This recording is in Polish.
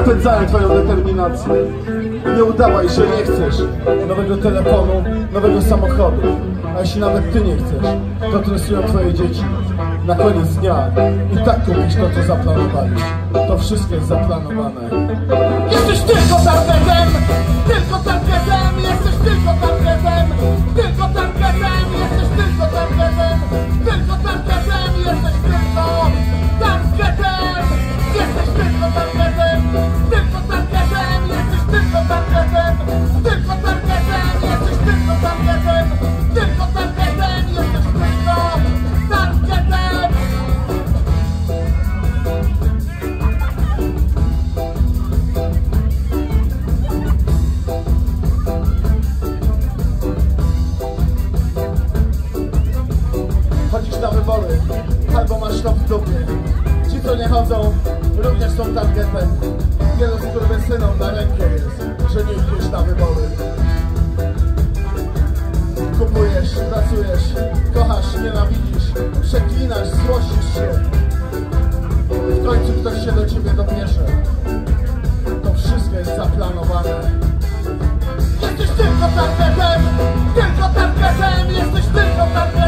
napędzają twoją determinację. Nie udawaj, że nie chcesz nowego telefonu, nowego samochodu. A jeśli nawet ty nie chcesz, to tresują twoje dzieci. Na koniec dnia i tak kupisz to, co zaplanowałeś. To wszystko jest zaplanowane. Jesteś tylko targetem, tylko targetem, jesteś tylko targetem, tylko targetem, jesteś tylko targetem, tylko targetem, jesteś tylko targetem, jesteś tylko targetem, tylko targetem, jesteś tylko targetem, tylko targetem, jesteś tylko targetem, tylko targetem, jesteś tylko targetem. Chodzisz na wybory, albo masz to w dupie. Ci, co nie chodzą, również są targetem. Wielu skurwysynom na rękę jest, że nie idziesz na wybory. Kupujesz, pracujesz, kochasz, nienawidzisz, przeklinasz, złościsz się. W końcu ktoś się do ciebie dobierze. To wszystko jest zaplanowane. Jesteś tylko targetem, jesteś tylko targetem.